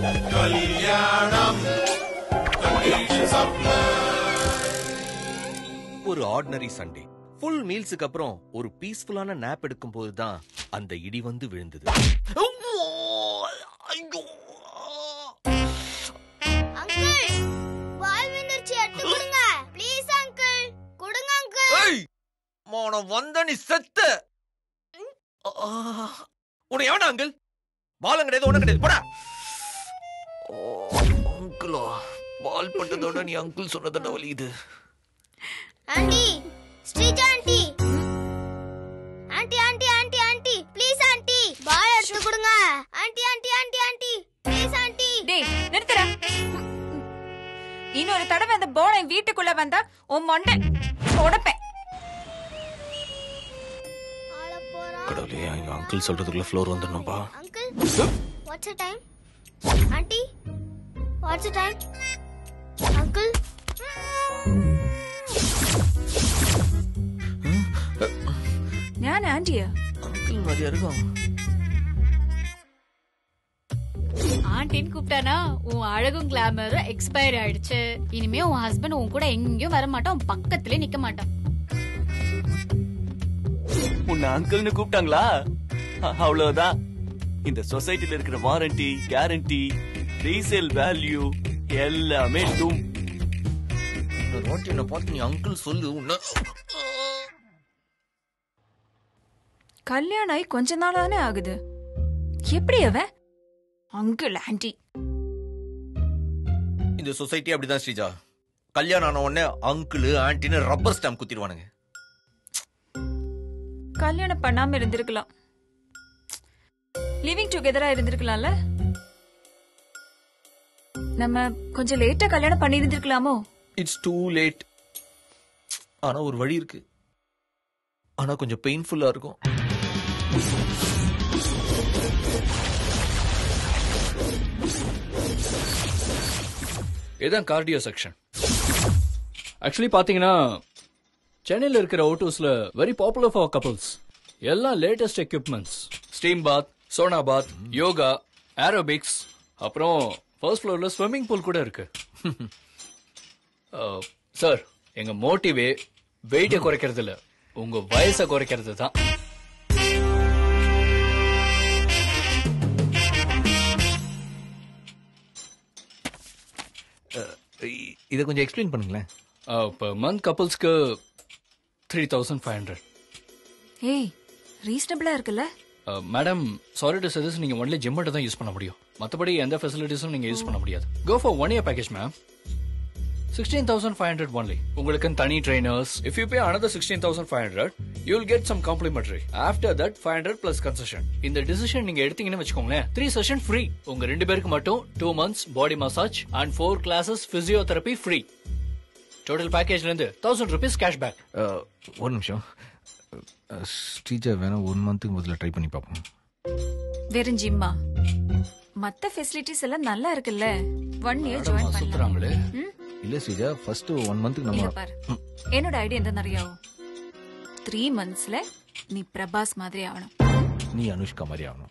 Kalyanam. ஒரு ordinary Sunday full மீல்ஸுக்கு அப்புறம் ஒரு பீஸ்ஃபுல்லான நாப் எடுக்கும் போதுதான் அந்த இடி வந்து விழுந்தது. வந்த நீ செத்த உன்னை எவனா அங்கிள்? பாலம் கிடையாது, ஒண்ணும் கிடையாது, போடா. அங்கிளா? பால் பட்டதோட நீ அங்கிள் சொன்னதோட வலிக்குது. Aunty, Sreeja aunty. Aunty aunty aunty aunty please aunty பால் எடுத்து கொடுங்க. Aunty aunty aunty aunty please aunty. டேய் நிறுத்துடா. இன்னொரு தடவை அந்த பால் என் வீட்டுக்குள்ள வந்தா உன் மண்டை உடைப்பேன். கடவுளே, எங்க அங்கிள் சொல்றதுக்குள்ள ஃப்ளோர் வந்துடணும்பா. Uncle, what's the time? Aunty, what's the time? Uncle, நான் ஆண்டியா? அங்கிள் மாதிரியா இருக்கும். ஆண்டின்னு கூப்பிட்டானா உன் அழகும் கிளாமரும் எக்ஸ்பயர் ஆயிடுச்சு. இனிமே உன் ஹஸ்பண்ட் உன் கூட எங்கேயும் வர மாட்டான், உன் பக்கத்திலே நிக்க மாட்டான். உன்னை அங்கிள்னு கூப்பிட்டாங்களா? அவ்வளவுதான். இந்த சொசைட்டில இருக்கிற வாரண்டி, கேரண்டி, ரீசேல் வேல்யூ எல்லாமே டூம். என்ன பார்த்து நீ அங்கிள் சொல்லு. உன்ன கல்யாணம் ஆகி கொஞ்ச நாள் தானே ஆகுது, எப்படி அவன் அங்கிள் ஆண்டி? இந்த சொசைட்டி அப்படிதான் ஸ்ரீஜா. கல்யாணம் ஆன உடனே அங்கிள் ஆண்டின்னு ரப்பர் ஸ்டாம்ப் குத்திடுவானுங்க. கல்யாணம் பண்ணாம இருந்திருக்கலாம், லிவிங் டுகெதரா இருந்திருக்கலாம்ல. நம்ம கொஞ்சம் லேட்டா கல்யாணம் பண்ணி இருந்திருக்கலாமோ? It's too late. ஆனா ஒரு வழி இருக்கு, ஆனா கொஞ்சம் பெயின்ஃபுல்லா இருக்கும். இதுதான் கார்டியோ செக்ஷன். ஆக்சுவலி பாத்தீங்கன்னா சென்னையில் இருக்கிற ஓட்டோஸ்ல வெரி பாப்புலர் ஃபார் கப்பல்ஸ். எல்லாம் latest equipments, steam bath, sauna bath, yoga, aerobics, அப்புறம் ஃபர்ஸ்ட் ஃப்ளோர்ல ஸ்விம்மிங் பூல் கூட இருக்கு. சார், எங்க மோட்டிவே வெயிட்டை குறைக்கிறது இல்ல, உங்க வயசை குறைக்கிறது தான். இதை கொஞ்சம் எக்ஸ்பிளைன் பண்ணுங்களேன். per month கப்பல்ஸ்க்கு 3500. ஏய், ரீசனபிளா இருக்குல்ல? மேடம், சாரி டு சஜஸ்ட், நீங்க ஒன்லி ஜிம் மட்டும் தான் யூஸ் பண்ண முடியும், மத்தபடி எந்த ஃபெசிலிட்டிஸும் நீங்க யூஸ் பண்ண முடியாது. Go for 1 year package ma'am. 16,500 only. உங்களுக்கு தனி trainers. If you pay another 16,500, you will get some complimentary. After that 500 plus concession. இந்த டிசிஷன் நீங்க எடுத்தீங்கன்னு வெச்சுக்கோங்களேன், 3 session free. உங்க ரெண்டு பேருக்கு மட்டும் 2 months body massage and 4 classes physiotherapy free. Total package ல இருந்து 1000 rupees cash back. ஒரு நிமிஷம், ஸ்ரீஜா வேணா 1 மந்த்துக்கு முதல்ல ட்ரை பண்ணி பார்ப்போம். வெறும் ஜிம்மா? மத்த ஃபெசிலிட்டிஸ் எல்லாம் நல்லா இருக்குல்ல. 1 year ஜாயின் பண்ணலாம். சுத்துறாங்களே. இல்ல ஸ்ரீஜா, ஃபர்ஸ்ட் 1 மந்த்துக்கு நம்ம பாரு, என்னோட ஐடியா என்ன நிறைய 3 monthsல நீ பிரபாஸ் மாதிரி ஆகணும், நீ அனுஷ்கா மாதிரி ஆகணும்.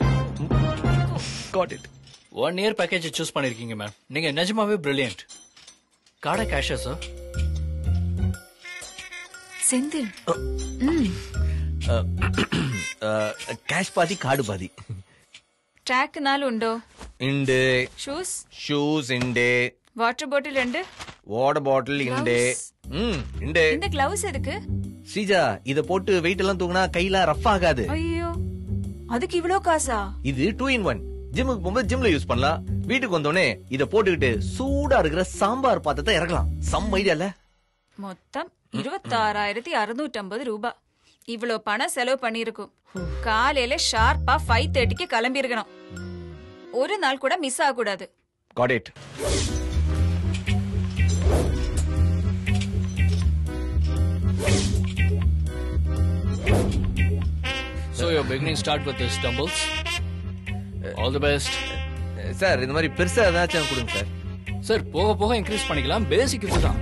Got it. 1 year package choose பண்ணிருக்கீங்க மேம். நீங்க நிஜமாவே பிரில்லியன்ட். கார்டு கேஷா சார்? செந்தில், கேஷ் பாதி கார்டு பாதி. ட்ராக் நாள் உண்டோ? இண்டு. ஷூஸ் இண்டு. Water bottle 2. வாட்டர் பாட்டில் இண்டு. இண்டு. இந்த கிளவுஸ் எதுக்கு ஸ்ரீஜா? இத போட்டு வெயிட் எல்லாம் தூக்குனா கையில ரஃப் ஆகாது. ஐயோ, அதுக்கு இவ்ளோ காசா? இது 2 in 1. ஜிம்முக்கு போகும்போது ஜிம்ல யூஸ் பண்ணலாம், வீட்டுக்கு வந்தோடனே இத போட்டுக்கிட்டு சூடா இருக்கிற சாம்பார் பாத்திரத்தை இறக்கலாம். சம் ஐடியால மொத்தம் 26,650 ரூபாய். இவ்ளோ பணம் செலவு பண்ணிருக்கும். காலையில ஷார்ப்பா 5:30க்கு கிளம்பி இருக்கணும். ஒரு நாள் கூட மிஸ் ஆக கூடாது. Got it. So your beginning start with this dumbbells. All the best. Sir, இந்த மாதிரி பெருசா ஏதாச்சும் கொடுங்க சார். சார், போக போக இன்க்ரீஸ் பண்ணிக்கலாம். பேசிக் இதுதான்.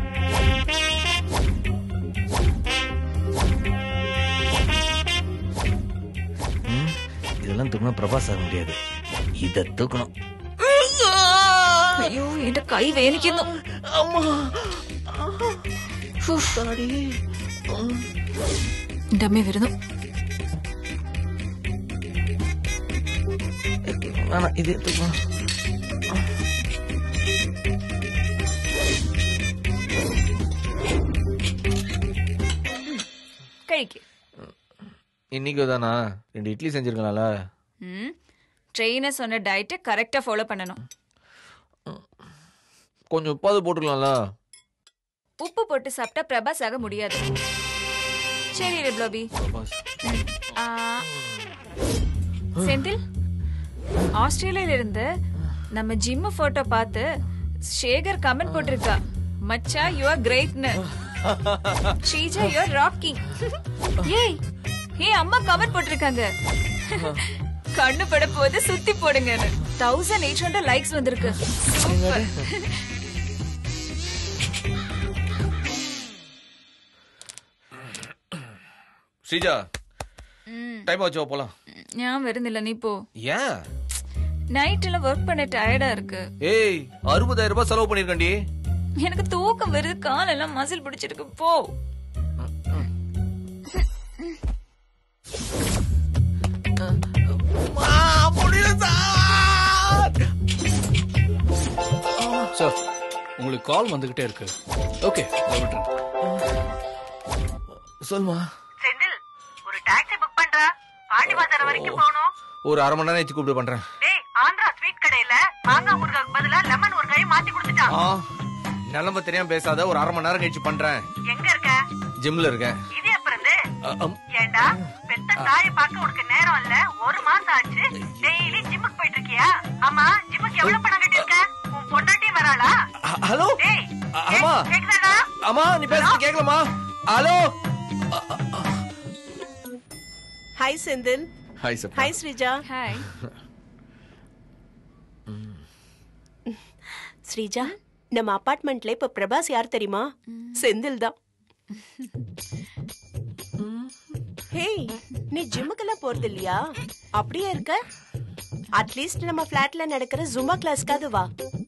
இதெல்லாம் தூக்கணும் பிரபாஸ் ஆக முடியாது, இத தூக்கணும். അയ്യോ എന്റെ കൈ വേദനിക്കുന്നു. എന്റെ അമ്മ വരുന്നു. ഇത് കഴിക്ക്. இன்னைக்கு தானா 2 இட்லி செஞ்சிருக்கலாம்ல. ட்ரெயினர் சொன்ன டயட்டை கரெக்டா ஃபாலோ பண்ணணும். கொஞ்சம் உப்பாது போட்டுக்கலாம்ல. உப்பு போட்டு சாப்பிட்டா பிரபாஸ் ஆக முடியாது. சரி ரெப்லோபி. செந்தில், ஆஸ்திரேலியால இருந்து நம்ம ஜிம் போட்டோ பார்த்து சேகர் கமெண்ட் போட்டிருக்கா, மச்சா யூ ஆர் கிரேட்னு. Sreeja you are rocking. ஏய் அம்மா கமெண்ட் போட்டிருக்காங்க, கண்ணு பட போது சுத்தி போடுங்க. 1800 லைக்ஸ் வந்திருக்கு. சூப்பர். ஸ்ரீஜா, டைம் ஆச்சு, போலாம். நான் வருന്നില്ല, நீ போ. ஏன்? நைட்ல வர்க் பண்ண டயர்டா இருக்கு. ஏய் 60,000 ரூபாய் செலவு பண்ணிருக்கேன்டி. எனக்கு தூக்கம் வருது, காலெல்லாம் மசில் பிடிச்சிருக்கு. போ. சார், உங்களுக்கு கால் வந்துகிட்டே இருக்கு. ஓகே, சொல்லுமா. செந்தில், ஒரு டாக்ஸி புக் பண்றா. பாண்டி பஜார் வரைக்கும் போகணும். ஒரு 1/2 மணி நேரம் கூப்பிட்டு பண்றேன். டேய், ஆந்திரா ஸ்வீட் கடையில மாங்காய் ஊறுகாய்க்கு பதிலா லெமன் ஊறுகாய் மாத்தி கொடுத்துட்டான். நிலம்ப தெரியாம பேசாத, ஒரு 1/2 மணி நேரம் கழிச்சு பண்றேன். எங்க இருக்க? ஜிம்ல இருக்கேன். இது எப்ப இருந்து? ஏண்டா, பெத்த தாயை பார்க்க உனக்கு நேரம் இல்ல? 1 மாசம் ஆச்சு, டெய்லி ஜிம்முக்கு போயிட்டு இருக்கியா? ஆமா, ஜிம்முக்கு எவ்வளவு பணம் கட்டி இருக்க? உன் பொண்டாட்டி வராளா? ஹலோ. டேய், அம்மா. கேக்குதாடா? அம்மா, நீ பேசுறது கேக்கலமா? ஹலோ. ஹாய் செந்தில். ஹாய் சப்பா. ஹாய் ஸ்ரீஜா. ஹாய். ஸ்ரீஜா, நம்ம அபார்ட்மெண்ட்ல இப்ப பிரபாஸ் யார் தெரியுமா? செந்தில் தான். ஹேய், நீ ஜிம்முக்கெல்லாம் போறது இல்லையா? அப்படியே இருக்க? அட்லீஸ்ட் நம்ம பிளாட்ல நடக்கிற ஜும்பா கிளாஸ்க்காவது வா.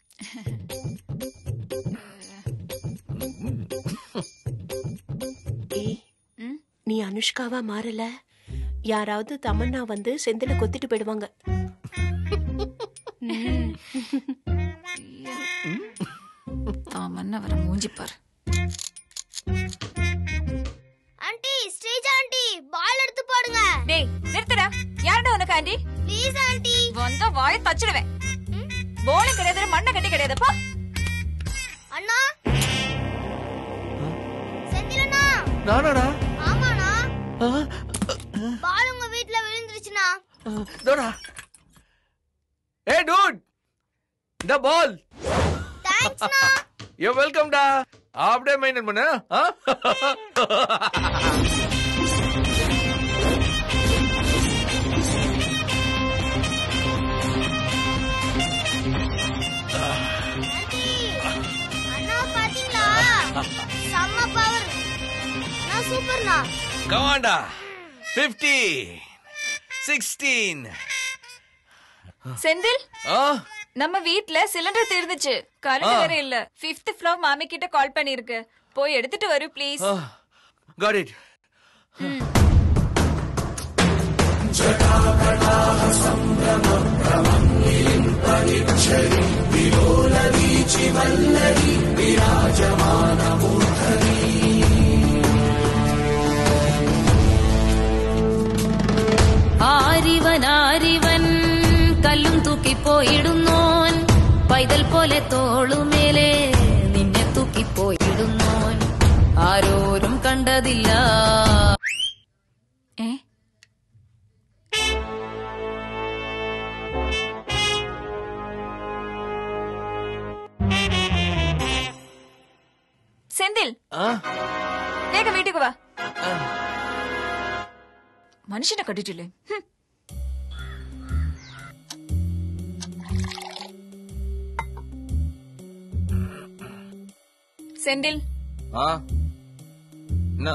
நீ அனுஷ்காவா மாறல? யாராவது தமன்னா வந்து செந்தில கொத்திட்டு போயிடுவாங்க. தமன்னா வர மூஞ்சி பாரு. ஆண்டி, ஸ்ரீஜா ஆண்டி, பால் எடுத்து போடுங்க. டேய் நிறுத்துடா. யாரடா உனக்கு ஆண்டி? Please aunty. வந்தா வாயை தச்சிடுவேன். போலும் கிடையாது, மண்ணை கட்டி கிடையாதுப்பா. அண்ணா, செந்தில் அண்ணா. நானாடா? ஆமாண்ணா. பால் உங்க வீட்ல விழுந்துருச்சுண்ணா. டோடா. ஏய் டூட், இந்த பால். தேங்க்ஸ்ண்ணா. யூ வெல்கம் டா. அப்படியே மெயின்டைன் பண்ணு. அண்ணா பாத்தீங்களா? செம்ம பவர். நான் சூப்பர்ண்ணா. Come on டா. 50, 16. செந்தில், நம்ம வீட்ல சிலிண்டர் தீர்ந்துச்சு, கரண்ட் வேற இல்ல. 5th floor மாமி கிட்ட கால் பண்ணிருக்கு, போய் எடுத்துட்டு வரு ப்ளீஸ். Got it. ആരിവൻ കല്ലും തൂക്കിപ്പോയിടുന്നോൻ, പൈതൽ പോലെ തോളുമേലെ നിന്നെ തൂക്കിപ്പോയിടുന്നോൻ, ആരോരും കണ്ടതില്ല. செந்தில், வேக வீட்டுக்கு வா. மனுஷனை கட்டிட்டில்லே. செந்தில், என்ன?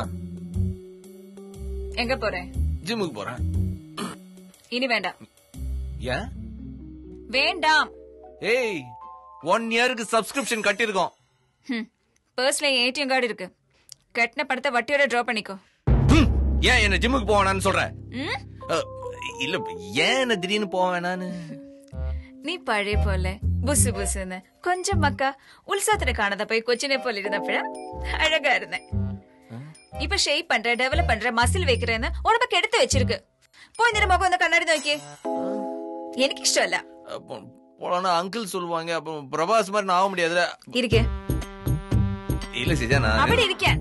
எங்க போற? ஜிம்முக்கு போறேன். இனி வேண்டாம். ஏன் வேண்டாம்? ஏய் 1 இயருக்கு சப்ஸ்கிரிப்ஷன் கட்டிருக்கோம். பர்ஸ்ல ஏடிஎம் கார்டு இருக்கு. கட்டின பணத்தை வட்டியோட டிரா பண்ணிக்கோ. ஏன் என்ன ஜிம்முக்கு போவேனான்னு சொல்ற? இல்ல ஏன் என்ன திடீர்னு போவேனான்னு. நீ பழைய போல புசு புசுன்னு கொஞ்சம் மக்கா உത്സവത്തിന് കാണാതെ പോയി കൊച്ചിനെ പോലെ ഇരുന്നപ്പോഴ அழகா இருந்தேன். இப்ப ஷேப் பண்ற டெவலப் பண்ற மசில் வைக்கிறேன்னு உடம்ப கெடுத்து வச்சிருக்கு. போய் நிற முகம் வந்து கண்ணாடி நோக்கி. எனக்கு இஷ்டம் இல்ல. போனா அங்கிள் சொல்லுவாங்க. அப்ப பிரபாஸ் மாதிரி நான் ஆக முடியாதுல. இருக்கே இல்ல சிஜா நான் அப்படி இருக்கேன்.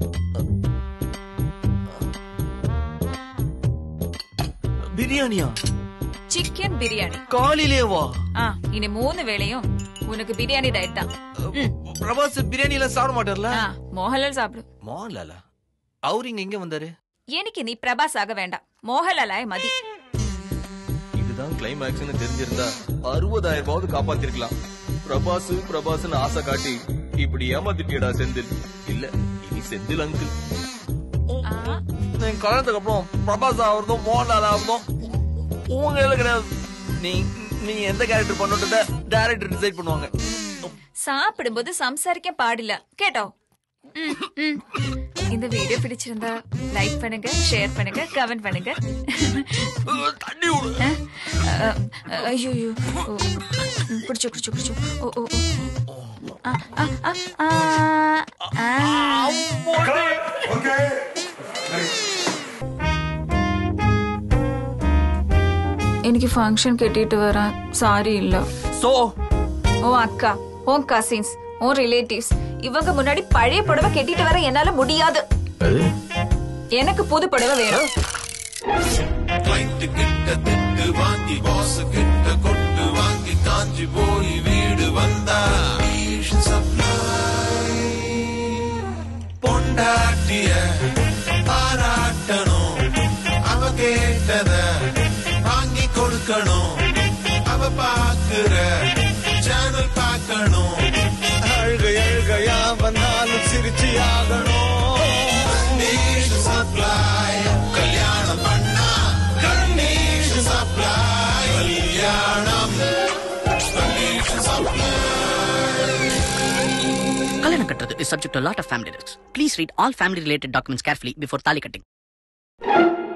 பிரியாணியா? சிக்கன் பிரியாணி காலையிலேவா? இனி 3 வேளையும் உனக்கு பிரியாணி டயட் தான். பிரபாஸ் பிரியாணி எல்லாம் சாப்பிட மாட்டார்ல? மோகன்லால் சாப்பிடு. மோகன்லாலா? அவரு இங்க வந்தாரு? எனக்கு நீ பிரபாஸ் ஆக வேண்டாம், மோகன்லாலாய் மதி. இதுதான் கிளைமேக்ஸ்னு தெரிஞ்சிருந்தா 60,000 ரூபாவது காப்பாத்திருக்கலாம். பிரபாஸ்னு ஆசை காட்டி இப்படி ஏமாத்திட்டியடா செந்தில். இல்ல இனி செந்தில் அங்கிள். என் கல்யாணத்துக்கு அப்புறம் பிரபாஸ் ஆகிறதும் மோகன்லால் ஆகிறதும் உங்க கிடையாது. நீ எந்த கேரக்டர் பண்ணுறத டைரக்டர் டிசைட் பண்ணுவாங்க. சாப்பிடும்போது சம்சாரிக்க பாடில்ல கேட்டோ. இந்த வீடியோ பிடிச்சிருந்தா லைக் பண்ணுங்க, ஷேர் பண்ணுங்க, கமெண்ட் பண்ணுங்க. ஐயோ குடிச்சோ குடிச்சோ குடிச்சோ. ஓ എനിക്ക് ഫംഗ്ഷൻ കെട്ടിട്ട് വരാൻ സാരി இல்ல. சோ ஓ அக்கா, ஓ கசின்ஸ், ஓ ரிலேட்டிவ்ஸ் இவங்க முன்னாடி பழைய புடவை கெட்டிட்டு வர என்னால முடியாது. எனக்கு புது புடவை வேணும். வாங்கி பாஸ் கிட்ட கொட்டு வாங்கி காஞ்சி போய் வீடு வந்தா பொண்டாட்டிய பாராட்டணும், அவ கேட்டத வாங்கி கொடுக்கணும், அவ பாக்குற சேனல் பார்க்கணும், அழுகையா வந்தாலும் சிரிச்சு ஆகணும். சப்ளை கல்யாணம் பண்ணா கணேஷ் சப்ளை கல்யாணம் Kalyanam kattathu is subject to a lot of family risks. Please read all family related documents carefully before tali cutting.